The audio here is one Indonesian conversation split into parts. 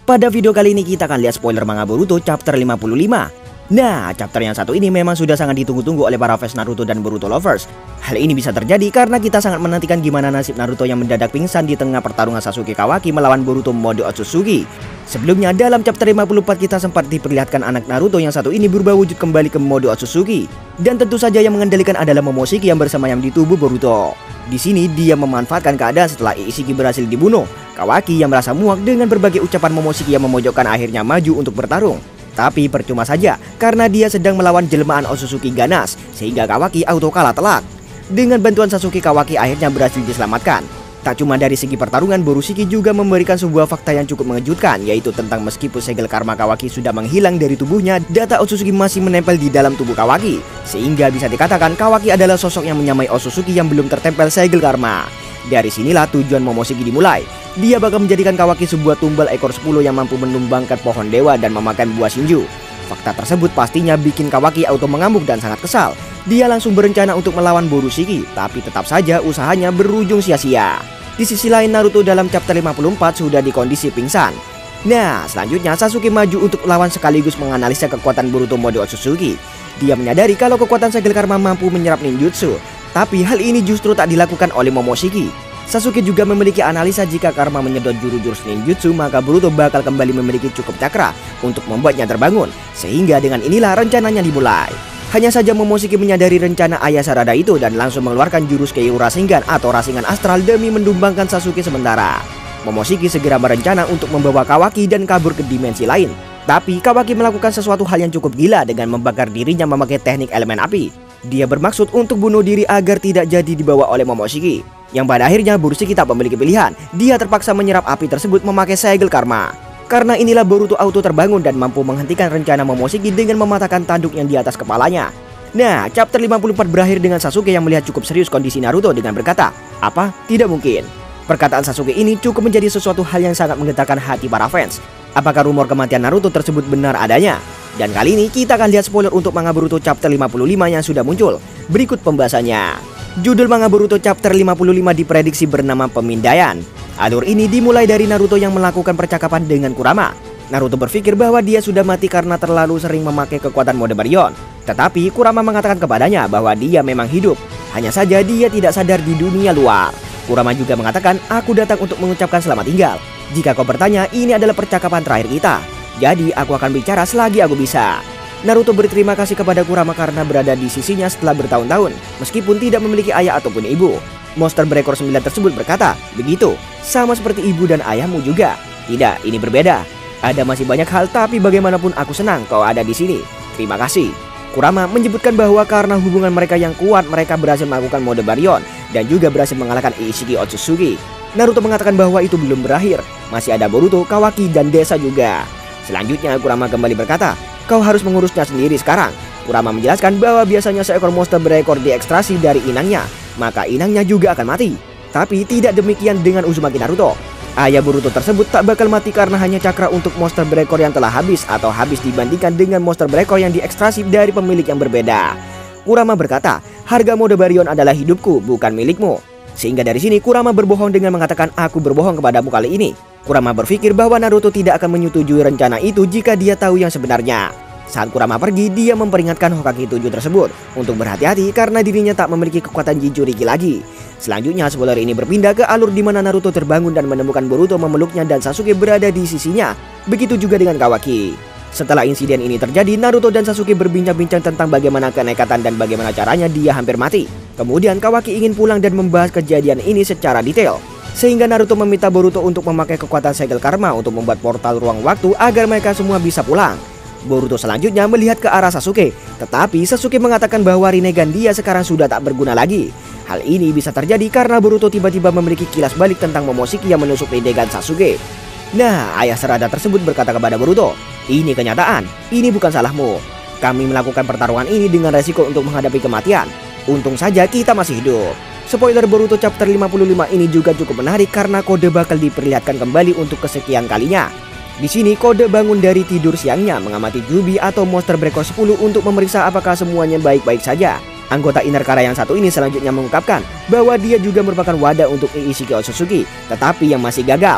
Pada video kali ini kita akan lihat spoiler manga Boruto chapter 55. Nah, chapter yang satu ini memang sudah sangat ditunggu-tunggu oleh para fans Naruto dan Boruto lovers. Hal ini bisa terjadi karena kita sangat menantikan gimana nasib Naruto yang mendadak pingsan di tengah pertarungan Sasuke Kawaki melawan Boruto mode Otsutsuki. Sebelumnya dalam chapter 54 kita sempat diperlihatkan anak Naruto yang satu ini berubah wujud kembali ke mode Otsutsuki. Dan tentu saja yang mengendalikan adalah Momoshiki yang bersemayam di tubuh Boruto. Di sini dia memanfaatkan keadaan setelah Ishiki berhasil dibunuh. Kawaki yang merasa muak dengan berbagai ucapan Momoshiki yang memojokkan akhirnya maju untuk bertarung. Tapi percuma saja karena dia sedang melawan jelmaan Otsutsuki ganas sehingga Kawaki auto kalah telak. Dengan bantuan Sasuke, Kawaki akhirnya berhasil diselamatkan. Tak cuma dari segi pertarungan, Borushiki juga memberikan sebuah fakta yang cukup mengejutkan, yaitu tentang meskipun segel karma Kawaki sudah menghilang dari tubuhnya, data Otsutsuki masih menempel di dalam tubuh Kawaki. Sehingga bisa dikatakan Kawaki adalah sosok yang menyamai Otsutsuki yang belum tertempel segel karma. Dari sinilah tujuan Momoshiki dimulai. Dia bakal menjadikan Kawaki sebuah tumbal ekor 10 yang mampu menumbangkan pohon dewa dan memakan buah Shinju. Fakta tersebut pastinya bikin Kawaki auto mengamuk dan sangat kesal. Dia langsung berencana untuk melawan Borushiki, tapi tetap saja usahanya berujung sia-sia. Di sisi lain, Naruto dalam chapter 54 sudah di kondisi pingsan. Nah, selanjutnya Sasuke maju untuk melawan sekaligus menganalisa kekuatan Boruto mode Otsutsuki. Dia menyadari kalau kekuatan segel karma mampu menyerap ninjutsu, tapi hal ini justru tak dilakukan oleh Momoshiki. Sasuke juga memiliki analisa jika karma menyedot jurus-jurus ninjutsu, maka Boruto bakal kembali memiliki cukup cakra untuk membuatnya terbangun. Sehingga dengan inilah rencananya dimulai. Hanya saja Momoshiki menyadari rencana ayah Sarada itu dan langsung mengeluarkan jurus Keiyu Rasengan atau Rasengan Astral demi mendumbangkan Sasuke sementara. Momoshiki segera berencana untuk membawa Kawaki dan kabur ke dimensi lain. Tapi Kawaki melakukan sesuatu hal yang cukup gila dengan membakar dirinya memakai teknik elemen api. Dia bermaksud untuk bunuh diri agar tidak jadi dibawa oleh Momoshiki. Yang pada akhirnya Borushiki tak memiliki pilihan. Dia terpaksa menyerap api tersebut memakai segel karma. Karena inilah Boruto auto terbangun dan mampu menghentikan rencana Momoshiki dengan mematahkan tanduk yang di atas kepalanya. Nah, chapter 54 berakhir dengan Sasuke yang melihat cukup serius kondisi Naruto dengan berkata, "Apa? Tidak mungkin." Perkataan Sasuke ini cukup menjadi sesuatu hal yang sangat menggetarkan hati para fans. Apakah rumor kematian Naruto tersebut benar adanya? Dan kali ini kita akan lihat spoiler untuk manga Boruto chapter 55 yang sudah muncul. Berikut pembahasannya. Judul manga Boruto chapter 55 diprediksi bernama Pemindaian. Alur ini dimulai dari Naruto yang melakukan percakapan dengan Kurama. Naruto berpikir bahwa dia sudah mati karena terlalu sering memakai kekuatan mode Baryon. Tetapi Kurama mengatakan kepadanya bahwa dia memang hidup. Hanya saja dia tidak sadar di dunia luar. Kurama juga mengatakan, "Aku datang untuk mengucapkan selamat tinggal. Jika kau bertanya, ini adalah percakapan terakhir kita. Jadi aku akan bicara selagi aku bisa." Naruto berterima kasih kepada Kurama karena berada di sisinya setelah bertahun-tahun, meskipun tidak memiliki ayah ataupun ibu. Monster berekor 9 tersebut berkata, "Begitu, sama seperti ibu dan ayahmu juga." "Tidak, ini berbeda. Ada masih banyak hal, tapi bagaimanapun aku senang kau ada di sini. Terima kasih." Kurama menyebutkan bahwa karena hubungan mereka yang kuat, mereka berhasil melakukan mode Baryon dan juga berhasil mengalahkan Ishiki Otsutsuki. Naruto mengatakan bahwa itu belum berakhir. Masih ada Boruto, Kawaki, dan desa juga. Selanjutnya Kurama kembali berkata, "Kau harus mengurusnya sendiri sekarang." Kurama menjelaskan bahwa biasanya seekor monster berekor diekstrasi dari inangnya, maka inangnya juga akan mati. Tapi tidak demikian dengan Uzumaki Naruto. Ayah Boruto tersebut tak bakal mati karena hanya cakra untuk monster berekor yang telah habis atau habis dibandingkan dengan monster berekor yang diekstrasi dari pemilik yang berbeda. Kurama berkata, "Harga mode Baryon adalah hidupku, bukan milikmu." Sehingga dari sini Kurama berbohong dengan mengatakan, "Aku berbohong kepadamu kali ini." Kurama berpikir bahwa Naruto tidak akan menyetujui rencana itu jika dia tahu yang sebenarnya. Saat Kurama pergi, dia memperingatkan Hokage 7 tersebut untuk berhati-hati karena dirinya tak memiliki kekuatan Jinchuriki lagi. Selanjutnya spoiler ini berpindah ke alur di mana Naruto terbangun dan menemukan Boruto memeluknya dan Sasuke berada di sisinya. Begitu juga dengan Kawaki. Setelah insiden ini terjadi, Naruto dan Sasuke berbincang-bincang tentang bagaimana kenekatan dan bagaimana caranya dia hampir mati. Kemudian Kawaki ingin pulang dan membahas kejadian ini secara detail. Sehingga Naruto meminta Boruto untuk memakai kekuatan segel karma untuk membuat portal ruang waktu agar mereka semua bisa pulang. Boruto selanjutnya melihat ke arah Sasuke, tetapi Sasuke mengatakan bahwa Rinnegan dia sekarang sudah tak berguna lagi. Hal ini bisa terjadi karena Boruto tiba-tiba memiliki kilas balik tentang Momoshiki yang menusuk Rinnegan Sasuke. Nah, ayah Sarada tersebut berkata kepada Boruto, "Ini kenyataan, ini bukan salahmu. Kami melakukan pertarungan ini dengan resiko untuk menghadapi kematian. Untung saja kita masih hidup." Spoiler Boruto chapter 55 ini juga cukup menarik karena Kode bakal diperlihatkan kembali untuk kesekian kalinya. Di sini Kode bangun dari tidur siangnya mengamati Jubi atau monster berekor 10 untuk memeriksa apakah semuanya baik-baik saja. Anggota Inner Kara yang satu ini selanjutnya mengungkapkan bahwa dia juga merupakan wadah untuk Ishiki Otsutsuki, tetapi yang masih gagal.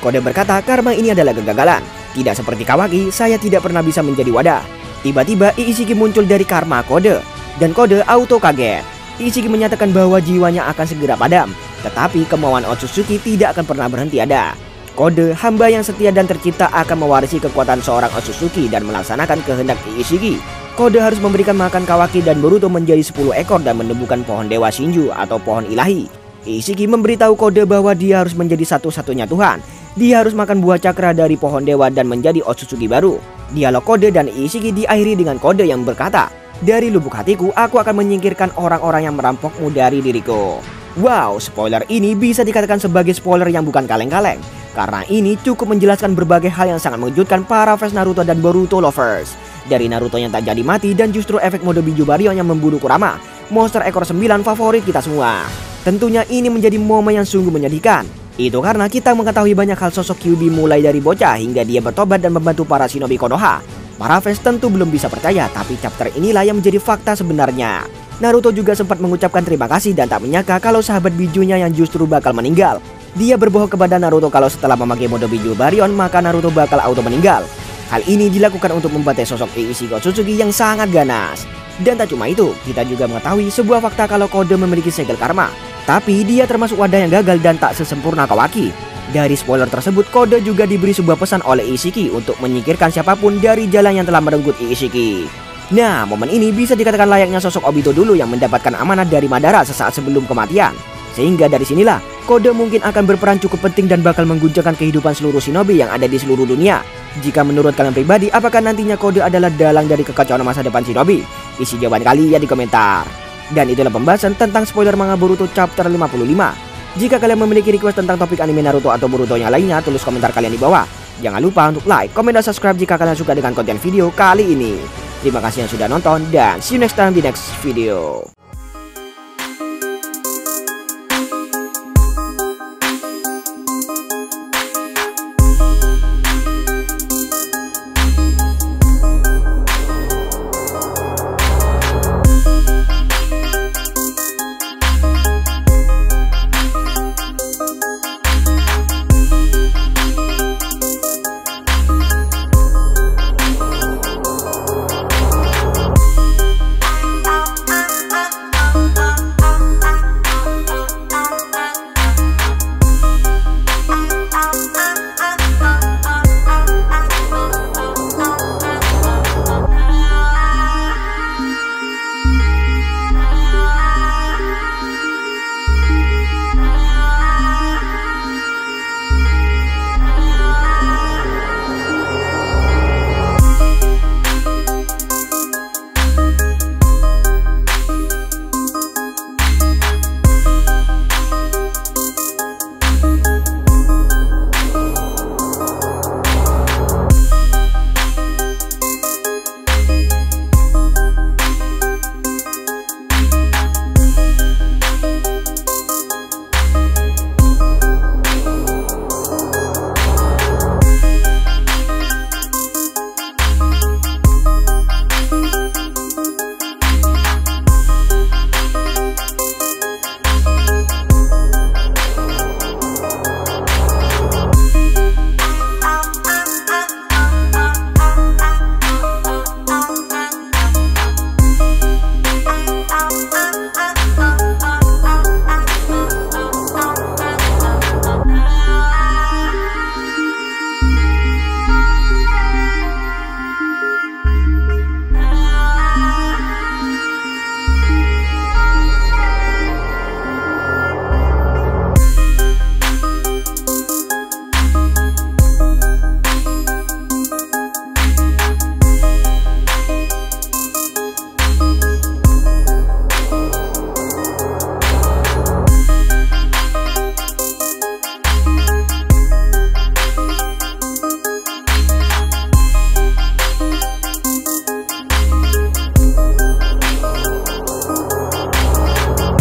Kode berkata karma ini adalah kegagalan. Tidak seperti Kawaki, saya tidak pernah bisa menjadi wadah. Tiba-tiba Ishiki muncul dari karma kode, dan kode auto kaget. Ishiki menyatakan bahwa jiwanya akan segera padam, tetapi kemauan Otsutsuki tidak akan pernah berhenti ada. Kode hamba yang setia dan tercipta akan mewarisi kekuatan seorang Otsutsuki dan melaksanakan kehendak Ishiki. Kode harus memberikan makan Kawaki dan Boruto menjadi 10 ekor dan menemukan pohon dewa Shinju atau pohon ilahi. Ishiki memberitahu Kode bahwa dia harus menjadi satu-satunya Tuhan. Dia harus makan buah cakra dari pohon dewa dan menjadi Otsutsuki baru. Dialog Kode dan Ishiki diakhiri dengan Kode yang berkata, "Dari lubuk hatiku, aku akan menyingkirkan orang-orang yang merampokmu dari diriku." Wow, spoiler ini bisa dikatakan sebagai spoiler yang bukan kaleng-kaleng, karena ini cukup menjelaskan berbagai hal yang sangat mengejutkan para fans Naruto dan Boruto lovers. Dari Naruto yang tak jadi mati dan justru efek mode Biju Baryon yang membunuh Kurama, monster ekor 9 favorit kita semua. Tentunya ini menjadi momen yang sungguh menyedihkan. Itu karena kita mengetahui banyak hal sosok Kyuubi mulai dari bocah hingga dia bertobat dan membantu para shinobi Konoha. Para fans tentu belum bisa percaya, tapi chapter inilah yang menjadi fakta sebenarnya. Naruto juga sempat mengucapkan terima kasih dan tak menyangka kalau sahabat bijunya yang justru bakal meninggal. Dia berbohong kepada Naruto kalau setelah memakai mode Biju Baryon maka Naruto bakal auto meninggal. Hal ini dilakukan untuk membantai sosok Ishiki Otsutsuki yang sangat ganas. Dan tak cuma itu, kita juga mengetahui sebuah fakta kalau Kode memiliki segel karma. Tapi dia termasuk wadah yang gagal dan tak sesempurna Kawaki. Dari spoiler tersebut, Kode juga diberi sebuah pesan oleh Ishiki untuk menyingkirkan siapapun dari jalan yang telah merenggut Ishiki. Nah, momen ini bisa dikatakan layaknya sosok Obito dulu yang mendapatkan amanat dari Madara sesaat sebelum kematian. Sehingga dari sinilah, Kode mungkin akan berperan cukup penting dan bakal mengguncangkan kehidupan seluruh shinobi yang ada di seluruh dunia. Jika menurut kalian pribadi, apakah nantinya Kode adalah dalang dari kekacauan masa depan shinobi? Isi jawaban kalian di komentar. Dan itulah pembahasan tentang spoiler manga Boruto chapter 55. Jika kalian memiliki request tentang topik anime Naruto atau Boruto yang lainnya, tulis komentar kalian di bawah. Jangan lupa untuk like, komen, dan subscribe jika kalian suka dengan konten video kali ini. Terima kasih yang sudah nonton dan see you next time di next video.